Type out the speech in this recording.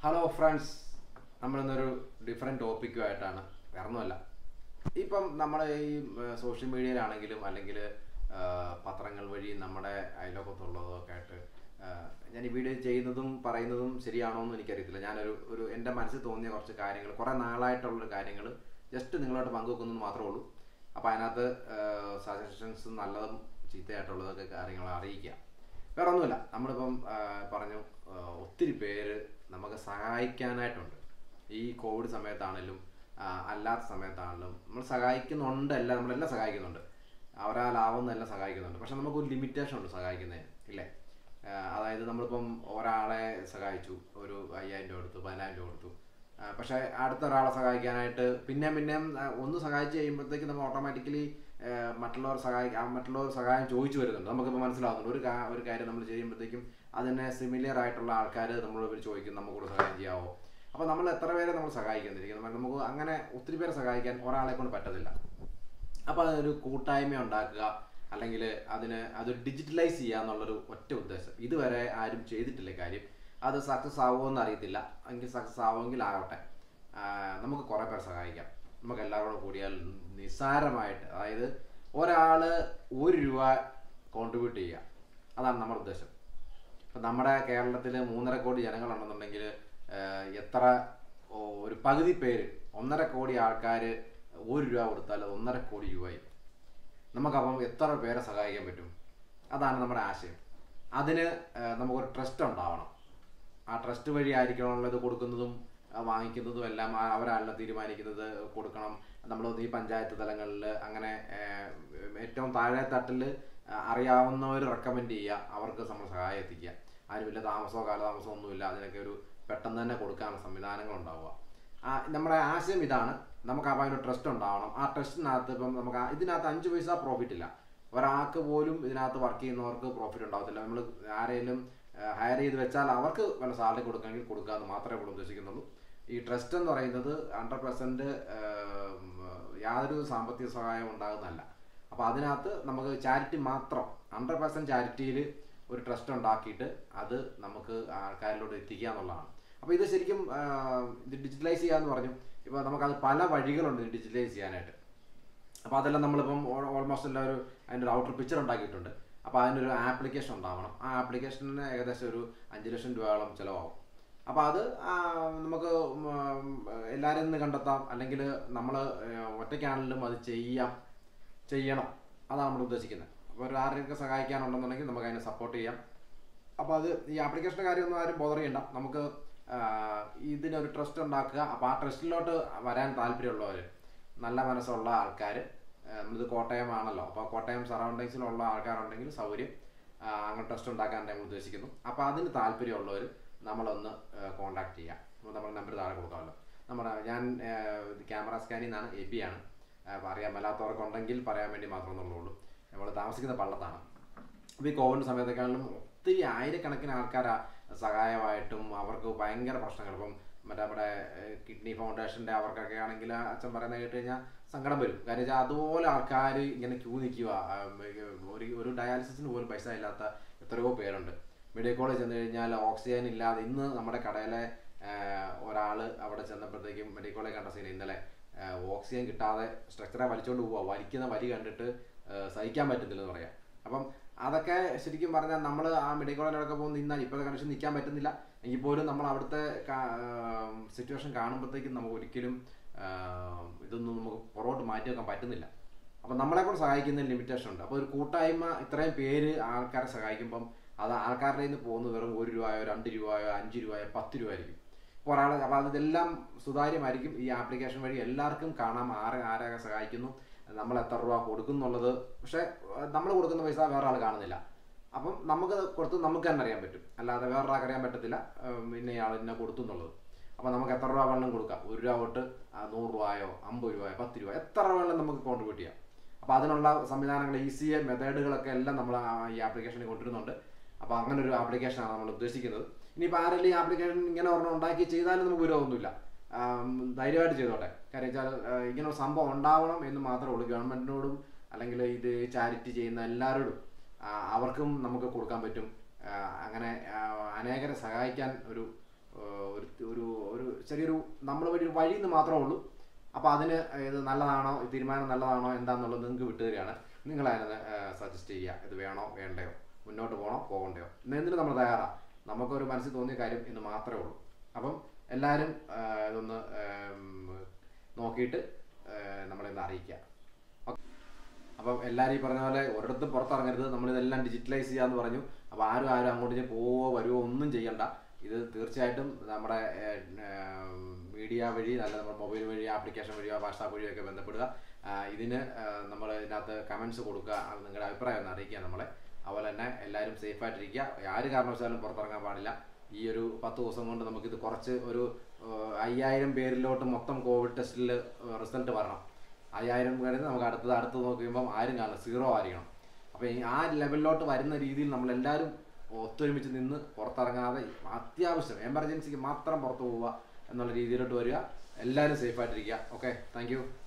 Hello friends, നമ്മളിന്നൊരു different ടോപ്പിക്കുമായിട്ടാണ്. വേറൊന്നുമല്ല, ഇപ്പം നമ്മൾ ഈ സോഷ്യൽ മീഡിയയിലാണെങ്കിലും അല്ലെങ്കിൽ പത്രങ്ങൾ വഴി നമ്മുടെ അയലോകത്തുള്ളതൊക്കെ ആയിട്ട് ഞാൻ ഈ വീഡിയോ ചെയ്യുന്നതും പറയുന്നതും ശരിയാണോ എന്ന് എനിക്കറിയത്തില്ല. ഞാനൊരു എൻ്റെ മനസ്സിൽ തോന്നിയ കുറച്ച് കാര്യങ്ങൾ, കുറേ നാളായിട്ടുള്ളൊരു കാര്യങ്ങൾ ജസ്റ്റ് നിങ്ങളോട് പങ്കുവെക്കുന്നത് മാത്രമേ ഉള്ളൂ. അപ്പോൾ അതിനകത്ത് സജഷൻസ് നല്ലതും ചീത്തയായിട്ടുള്ളതൊക്കെ കാര്യങ്ങൾ അറിയിക്കുക. വേറെ ഒന്നുമില്ല, നമ്മളിപ്പം പറഞ്ഞു ഒത്തിരി പേര് നമുക്ക് സഹായിക്കാനായിട്ടുണ്ട്. ഈ കോവിഡ് സമയത്താണെങ്കിലും അല്ലാത്ത സമയത്താണെങ്കിലും നമ്മൾ സഹായിക്കുന്നുണ്ട്. നമ്മളെല്ലാം സഹായിക്കുന്നുണ്ട്, ഒരാളാവുന്നതെല്ലാം സഹായിക്കുന്നുണ്ട്. പക്ഷെ നമുക്കൊരു ലിമിറ്റേഷൻ ഉണ്ട് സഹായിക്കുന്നതിന്, ഇല്ലേ? അതായത് നമ്മളിപ്പം ഒരാളെ സഹായിച്ചു, ഒരു 5000 രൂപ കൊടുത്തു, 10000 രൂപ കൊടുത്തു. പക്ഷേ അടുത്ത ഒരാളെ സഹായിക്കാനായിട്ട് പിന്നെയും ഒന്ന് സഹായിച്ച് കഴിയുമ്പോഴത്തേക്ക് നമ്മൾ ഓട്ടോമാറ്റിക്കലി മറ്റുള്ളവർ സഹായം ചോദിച്ചു വരുന്നുണ്ട്. നമുക്കിപ്പോൾ മനസ്സിലാവുന്നുണ്ട് ഒരു കാര്യം നമ്മൾ ചെയ്യുമ്പോഴത്തേക്കും അതിനെ സിമിലർ ആയിട്ടുള്ള ആൾക്കാർ നമ്മളോട് ചോദിക്കും, നമുക്കൂടെ സഹായം ചെയ്യാവോ? അപ്പോൾ നമ്മൾ എത്ര പേരെ നമ്മൾ സഹായിക്കുന്നിരിക്കുന്നത്? നമുക്ക് അങ്ങനെ ഒത്തിരി പേരെ സഹായിക്കാൻ ഒരാളെ കൊണ്ട് പറ്റത്തില്ല. അപ്പോൾ അതൊരു കൂട്ടായ്മ ഉണ്ടാക്കുക, അല്ലെങ്കിൽ അതൊരു ഡിജിറ്റലൈസ് ചെയ്യുക എന്നുള്ളൊരു ഒറ്റ ഉദ്ദേശം. ഇതുവരെ ആരും ചെയ്തിട്ടില്ല കാര്യം. അത് സക്സസ് ആവുമോയെന്ന് അറിയത്തില്ല. എങ്കിൽ സക്സസ് ആവുമെങ്കിൽ ആവട്ടെ. നമുക്ക് കുറേ പേരെ സഹായിക്കാം. നമുക്ക് എല്ലാവരും കൂടിയാൽ നിസ്സാരമായിട്ട്, അതായത് ഒരാൾ 1 രൂപ കോൺട്രിബ്യൂട്ട് ചെയ്യുക, അതാണ് നമ്മുടെ ഉദ്ദേശം. ഇപ്പം നമ്മുടെ കേരളത്തിൽ 3.5 കോടി ജനങ്ങളുണ്ടെന്നുണ്ടെങ്കിൽ എത്ര ഒരു പകുതി പേര്, 1.5 കോടി ആൾക്കാർ 1 രൂപ കൊടുത്താൽ 1.5 കോടി രൂപയായി. നമുക്കപ്പം എത്ര പേരെ സഹായിക്കാൻ പറ്റും? അതാണ് നമ്മുടെ ആശയം. അതിന് നമുക്കൊരു ട്രസ്റ്റ് ഉണ്ടാവണം. ആ ട്രസ്റ്റ് വഴി ആയിരിക്കണമല്ലോ ഇത് കൊടുക്കുന്നതും വാങ്ങിക്കുന്നതും എല്ലാം അവരല്ല തീരുമാനിക്കുന്നത്. കൊടുക്കണം നമ്മൾ ഈ പഞ്ചായത്ത് തലങ്ങളിൽ അങ്ങനെ ഏറ്റവും താഴെ തട്ടിൽ അറിയാവുന്നവർ റെക്കമെൻഡ് ചെയ്യുക, അവർക്ക് നമ്മൾ സഹായം എത്തിക്കുക. അതിന് വലിയ താമസമോ കാലതാമസമോ ഒന്നുമില്ല. അതിനൊക്കെ ഒരു പെട്ടെന്ന് തന്നെ കൊടുക്കാനുള്ള സംവിധാനങ്ങൾ ഉണ്ടാവുക. നമ്മുടെ ആശയം ഇതാണ്. നമുക്ക് അപ്പോൾ അതിനൊരു ട്രസ്റ്റ് ഉണ്ടാവണം. ആ ട്രസ്റ്റിനകത്ത് ഇപ്പം നമുക്ക് ഇതിനകത്ത് 5 പൈസ പ്രോഫിറ്റ് ഇല്ല. ഒരാൾക്ക് പോലും ഇതിനകത്ത് വർക്ക് ചെയ്യുന്നവർക്ക് പ്രോഫിറ്റ് ഉണ്ടാകത്തില്ല. നമ്മൾ ആരെങ്കിലും ഹയർ ചെയ്ത് വെച്ചാൽ അവർക്ക് വല്ല സാലറി കൊടുക്കണമെങ്കിൽ കൊടുക്കാമെന്ന് മാത്രമേ ഇവിടെ ഉദ്ദേശിക്കുന്നുള്ളൂ. ഈ ട്രസ്റ്റ് എന്ന് പറയുന്നത് 100% യാതൊരു സാമ്പത്തിക സഹായം ഉണ്ടാകുന്നതല്ല. അപ്പോൾ അതിനകത്ത് നമുക്ക് ചാരിറ്റി മാത്രം, 100% ചാരിറ്റിയിൽ ഒരു ട്രസ്റ്റ് ഉണ്ടാക്കിയിട്ട് അത് നമുക്ക് ആൾക്കാരിലോട്ട് എത്തിക്കുക എന്നുള്ളതാണ്. അപ്പോൾ ഇത് ശരിക്കും ഇത് ഡിജിറ്റലൈസ് ചെയ്യാമെന്ന് പറഞ്ഞു. ഇപ്പോൾ നമുക്കത് പല വഴികളുണ്ട് ഡിജിറ്റലൈസ് ചെയ്യാനായിട്ട്. അപ്പോൾ അതെല്ലാം നമ്മളിപ്പം ഓൾമോസ്റ്റ് എല്ലാവരും അതിൻ്റെ ഒരു ഔട്ടർ പിക്ചർ ഉണ്ടാക്കിയിട്ടുണ്ട്. അപ്പോൾ അതിനൊരു ആപ്ലിക്കേഷൻ ഉണ്ടാവണം. ആ ആപ്ലിക്കേഷന് ഏകദേശം ഒരു 5 ലക്ഷം രൂപയോളം ചിലവാകും. അപ്പോൾ അത് നമുക്ക് എല്ലാവരും നിന്ന് കണ്ടെത്താം, അല്ലെങ്കിൽ നമ്മൾ ഒറ്റയ്ക്കാണെങ്കിലും അത് ചെയ്യണം. അതാണ് നമ്മൾ ഉദ്ദേശിക്കുന്നത്. അപ്പോൾ ഒരു ആരെയൊക്കെ സഹായിക്കാനുണ്ടെന്നുണ്ടെങ്കിൽ നമുക്ക് അതിനെ സപ്പോർട്ട് ചെയ്യാം. അപ്പോൾ അത് ഈ ആപ്ലിക്കേഷൻ്റെ കാര്യമൊന്നും ആരും ബോധർ ചെയ്യണ്ട. നമുക്ക് ഇതിനൊരു ട്രസ്റ്റ് ഉണ്ടാക്കുക. അപ്പോൾ ആ ട്രസ്റ്റിലോട്ട് വരാൻ താല്പര്യമുള്ളവർ, നല്ല മനസ്സുള്ള ആൾക്കാർ, നമ്മളിത് കോട്ടയമാണല്ലോ, അപ്പോൾ കോട്ടയം സറൗണ്ടിങ്സിലുള്ള ആൾക്കാരുണ്ടെങ്കിൽ സൗകര്യം അങ്ങനെ ട്രസ്റ്റ് ഉണ്ടാക്കാൻ നമ്മൾ ഉദ്ദേശിക്കുന്നു. അപ്പോൾ അതിന് താല്പര്യമുള്ളവർ നമ്മളൊന്ന് കോൺടാക്ട് ചെയ്യുക. നമ്മുടെ നമ്പർ താഴെ കൊടുക്കാമല്ലോ. ഞാൻ ക്യാമറ സ്കാനിൽ നിന്നാണ്, എബിയാണ്. അറിയാൻ മേലാത്തവർക്കുണ്ടെങ്കിൽ പറയാൻ വേണ്ടി മാത്രമെന്നുള്ളൂ. നമ്മൾ താമസിക്കുന്ന പള്ളത്താണ്. അപ്പോൾ ഈ കോവിഡ് സമയത്തൊക്കെയാണെങ്കിലും ഒത്തിരി ആയിരക്കണക്കിന് ആൾക്കാരാണ് സഹായമായിട്ടും. അവർക്ക് ഭയങ്കര പ്രശ്നങ്ങൾ, ഇപ്പം നമ്മുടെ കിഡ്നി ഫൗണ്ടേഷൻ്റെ അവർക്കൊക്കെ ആണെങ്കിൽ അച്ഛൻ പറയുന്നത് കേട്ട് കഴിഞ്ഞാൽ സങ്കടം വരും. കാര്യം വെച്ചാൽ അതുപോലെ ആൾക്കാർ ഇങ്ങനെ ക്യൂ നിൽക്കുക. ഒരു ഡയാലിസിസിന് പോലും പൈസ ഇല്ലാത്ത എത്രയോ പേരുണ്ട്. മെഡിക്കൽ കോളേജ് ചെന്ന് കഴിഞ്ഞാൽ ഓക്സിജൻ ഇല്ലാതെ, ഇന്ന് നമ്മുടെ കടയിലെ ഒരാൾ അവിടെ ചെന്നപ്പോഴത്തേക്കും മെഡിക്കൽ കോളേജ് കണ്ട സീൻ, ഇന്നലെ ഓക്സിജൻ കിട്ടാതെ സ്ട്രക്ചറെ വലിച്ചുകൊണ്ട് പോവുക. വലിക്കുന്ന വലി കണ്ടിട്ട് സഹിക്കാൻ പറ്റുന്നില്ലെന്ന് പറയാം. അപ്പം അതൊക്കെ ശരിക്കും പറഞ്ഞാൽ നമ്മൾ ആ മെഡിക്കൽ കോളേജിലൊക്കെ പോകുന്ന നിന്നാൽ ഇപ്പോഴത്തെ കണ്ടീഷൻ നിൽക്കാൻ പറ്റുന്നില്ല. എങ്കിൽ പോലും നമ്മൾ അവിടുത്തെ സിറ്റുവേഷൻ കാണുമ്പോഴത്തേക്കും നമുക്ക് ഒരിക്കലും ഇതൊന്നും നമുക്ക് പുറകോട്ട് മാറ്റി വെക്കാൻ പറ്റുന്നില്ല. അപ്പം നമ്മളെ കൂടെ സഹായിക്കുന്നതിന് ലിമിറ്റേഷൻ ഉണ്ട്. അപ്പോൾ ഒരു കൂട്ടായ്മ ഇത്രയും പേര് ആൾക്കാരെ സഹായിക്കുമ്പം അത് ആൾക്കാരുടെ നിന്ന് പോകുന്നത് വെറും 1 രൂപയോ 2 രൂപയോ 5 രൂപയോ 10 രൂപ ആയിരിക്കും ഒരാൾ. അപ്പോൾ അതെല്ലാം സുതാര്യമായിരിക്കും. ഈ ആപ്ലിക്കേഷൻ വഴി എല്ലാവർക്കും കാണാം ആരൊക്കെ സഹായിക്കുന്നു, നമ്മൾ എത്ര രൂപ കൊടുക്കുന്നുള്ളത്. പക്ഷേ നമ്മൾ കൊടുക്കുന്ന പൈസ വേറെ ആൾ കാണുന്നില്ല. അപ്പം നമുക്ക് കൊടുത്ത് നമുക്ക് തന്നെ അറിയാൻ പറ്റും, അല്ലാതെ വേറൊരാൾക്ക് അറിയാൻ പറ്റത്തില്ല പിന്നെ ഇയാൾ ഇന്നെ കൊടുത്തു എന്നുള്ളത്. അപ്പോൾ നമുക്ക് എത്ര രൂപ വേണം കൊടുക്കാം. 1 രൂപ തൊട്ട് 100 രൂപയോ 50 രൂപയോ 10 രൂപ എത്ര വേണം നമുക്ക് കോൺട്രിബ്യൂട്ട് ചെയ്യാം. അപ്പോൾ അതിനുള്ള സംവിധാനങ്ങൾ, ഈസി മെത്തേഡുകളൊക്കെ എല്ലാം നമ്മൾ ഈ ആപ്ലിക്കേഷനിൽ കൊണ്ടുവരുന്നുണ്ട്. അപ്പോൾ അങ്ങനെ ഒരു ആപ്ലിക്കേഷനാണ് നമ്മൾ ഉദ്ദേശിക്കുന്നത്. ഇനിയിപ്പോൾ ആരെങ്കിലും ഈ ആപ്ലിക്കേഷൻ ഇങ്ങനെ ഒരെണ്ണം ഉണ്ടാക്കി ചെയ്താലും നമുക്ക് വിരോധമൊന്നുമില്ല. ധൈര്യമായിട്ട് ചെയ്തോട്ടെ. കാര്യം വെച്ചാൽ ഇങ്ങനെ ഒരു സംഭവം ഉണ്ടാവണം എന്ന് മാത്രമേ ഉള്ളൂ. ഗവൺമെൻറ്റിനോടും അല്ലെങ്കിൽ ഇത് ചാരിറ്റി ചെയ്യുന്ന എല്ലാവരോടും അവർക്കും നമുക്ക് കൊടുക്കാൻ പറ്റും. അങ്ങനെ അനേകരെ സഹായിക്കാൻ ഒരു ഒരു ഒരു ചെറിയൊരു നമ്മൾ വഴി എന്ന് മാത്രമേ ഉള്ളൂ. അപ്പോൾ അതിന് ഇത് നല്ലതാണോ, തീരുമാനം നല്ലതാണോ എന്താണെന്നുള്ളത് നിങ്ങൾക്ക് വിട്ടുതരികയാണ്. നിങ്ങളതിനെ സജസ്റ്റ് ചെയ്യുക, ഇത് വേണോ വേണ്ടയോ, മുന്നോട്ട് പോകണോ പോകണ്ടയോ, എന്തിനും നമ്മൾ തയ്യാറാണ്. നമുക്കൊരു മനസ്സിൽ തോന്നിയ കാര്യം എന്ന് മാത്രമേ ഉള്ളൂ. അപ്പം എല്ലാവരും ഇതൊന്ന് നോക്കിയിട്ട് നമ്മളിന്ന് അറിയിക്കുക. അപ്പം എല്ലാവരും ഈ പറഞ്ഞ പോലെ ഒരിടത്തും പുറത്തിറങ്ങരുത്, നമ്മളിതെല്ലാം ഡിജിറ്റലൈസ് ചെയ്യാമെന്ന് പറഞ്ഞു. അപ്പോൾ ആരും അങ്ങോട്ട് പോവോ വരുവോ ഒന്നും ചെയ്യണ്ട. ഇത് തീർച്ചയായിട്ടും നമ്മുടെ മീഡിയ വഴി, നല്ല നമ്മുടെ മൊബൈൽ വഴി, ആപ്ലിക്കേഷൻ വഴിയോ വാട്സാപ്പ് വഴിയോ ഒക്കെ ബന്ധപ്പെടുക. ഇതിന് നമ്മൾ ഇതിനകത്ത് കമൻസ് കൊടുക്കുക, അത് നിങ്ങളുടെ അഭിപ്രായം ഒന്ന് അറിയിക്കുക നമ്മളെ. അതുപോലെ തന്നെ എല്ലാവരും സേഫായിട്ടിരിക്കുക, ആര് കാരണവശാലും പുറത്തിറങ്ങാൻ പാടില്ല. ഈ ഒരു 10 ദിവസം കൊണ്ട് നമുക്കിത് കുറച്ച് ഒരു 5000 പേരിലോട്ട് മൊത്തം കോവിഡ് ടെസ്റ്റിൽ റിസൾട്ട് വരണം. 5000 പേരിൽ നമുക്ക് അടുത്ത് നോക്കുമ്പം ആരും കാണില്ല, 0 ആയിരിക്കണം. അപ്പോൾ ആ ലെവലിലോട്ട് വരുന്ന രീതിയിൽ നമ്മളെല്ലാവരും ഒത്തൊരുമിച്ച് നിന്ന് പുറത്തിറങ്ങാതെ അത്യാവശ്യം എമർജൻസിക്ക് മാത്രം പുറത്ത് പോവുക എന്നുള്ള രീതിയിലോട്ട് വരിക. എല്ലാവരും സേഫായിട്ടിരിക്കുക. Okay, thank you.